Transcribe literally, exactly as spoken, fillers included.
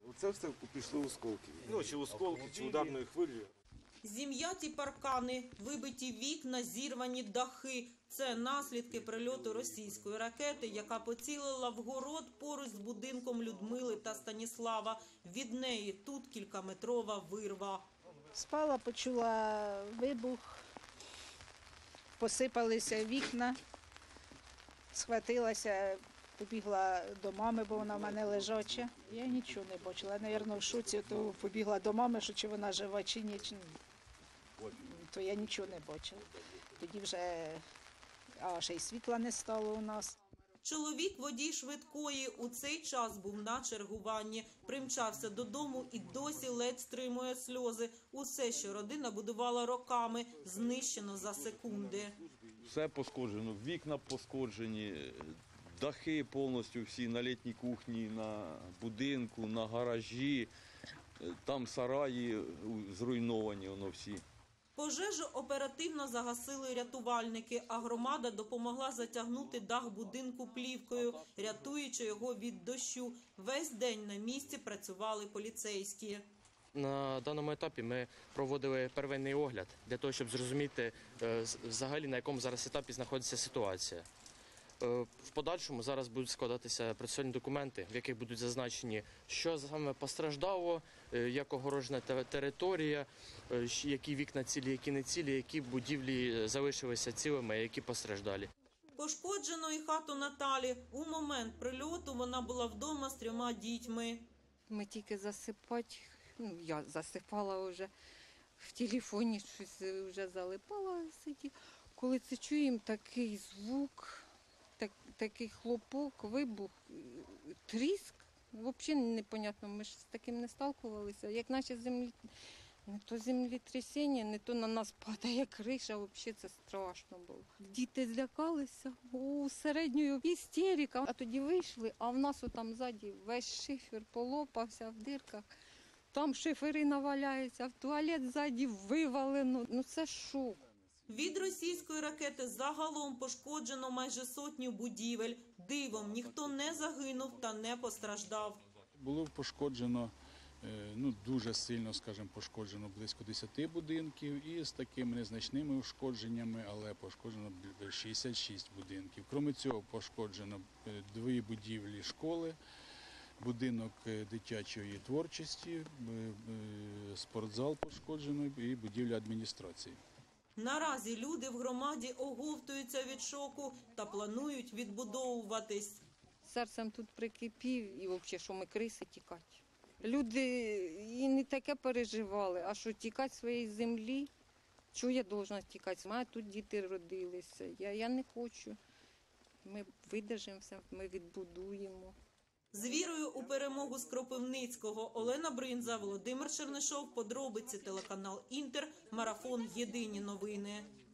Це все пішло осколки. Ну, чи осколки, чи ударною хвилею. Зім'яті паркани, вибиті вікна, зірвані дахи – це наслідки прильоту російської ракети, яка поцілила в город поруч з будинком Людмили та Станіслава. Від неї тут кількаметрова вирва. Спала, почула вибух, посипалися вікна, схватилася, побігла до мами, бо вона в мене лежача. Я нічого не бачила. Я, мабуть, в шоці, то побігла до мами, що чи вона жива, чи ні. Чи ні. То я нічого не бачила. Тоді вже, а ще й світла не стало у нас. Чоловік, водій швидкої, у цей час був на чергуванні. Примчався додому і досі ледь стримує сльози. Усе, що родина будувала роками, знищено за секунди. Все пошкоджено, вікна пошкоджені, дахи повністю всі на літній кухні, на будинку, на гаражі. Там сараї зруйновані, воно всі. Пожежу оперативно загасили рятувальники, а громада допомогла затягнути дах будинку плівкою, рятуючи його від дощу. Весь день на місці працювали поліцейські. На даному етапі ми проводили первинний огляд для того, щоб зрозуміти взагалі, на якому зараз етапі знаходиться ситуація. В подальшому зараз будуть складатися процесуальні документи, в яких будуть зазначені, що саме постраждало, як огорожена територія, які вікна цілі, які не цілі, які будівлі залишилися цілими, які постраждалі. Пошкоджено і хату Наталі. У момент прильоту вона була вдома з трьома дітьми. Ми тільки засипати, ну я засипала вже, в телефоні щось вже залипала сиділа. Коли це чуємо, такий звук, Так, такий хлопок, вибух, тріск. Взагалі непонятно, ми ж з таким не сталкувалися. Як наче землі, не то землетрясіння, не то на нас падає криша, взагалі це страшно було. Діти злякалися, у середньої істерика. А тоді вийшли, а в нас отам ззаді весь шифер полопався в дирках. Там шифери наваляються, в туалет ззаді вивалено. Ну це шок. Від російської ракети загалом пошкоджено майже сотню будівель. Дивом ніхто не загинув та не постраждав. Було пошкоджено, ну дуже сильно, скажімо, пошкоджено близько десяти будинків і з такими незначними ушкодженнями, але пошкоджено шістдесят шість будинків. Крім цього, пошкоджено дві будівлі школи, будинок дитячої творчості, спортзал пошкоджено і будівля адміністрації. Наразі люди в громаді оговтуються від шоку та планують відбудовуватись. Серцем тут прикипів і взагалі, що ми криси тікати. Люди і не таке переживали, а що тікати своєї землі, чого я повинна тікати? У мене тут діти родилися, я, я не хочу. Ми видержимо все, ми відбудуємо. З вірою у перемогу з Кропивницького. Олена Бринза, Володимир Чернишов, подробиці, телеканал Інтер, марафон «Єдині новини».